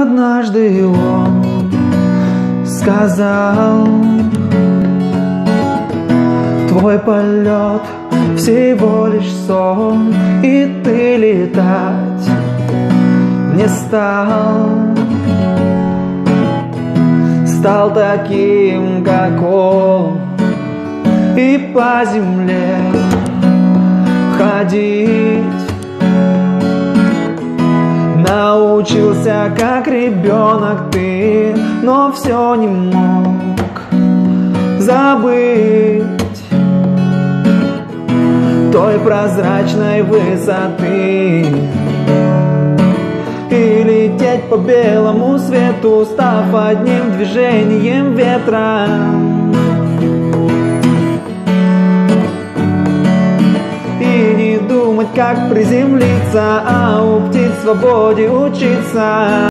Однажды он сказал: твой полет всего лишь сон, и ты летать не стал. Стал таким, как он, и по земле ходить. Научился, как ребенок ты, но все не мог забыть той прозрачной высоты и лететь по белому свету, став одним движением ветра. И не думать, как приземлиться, а у птиц в свободе учиться.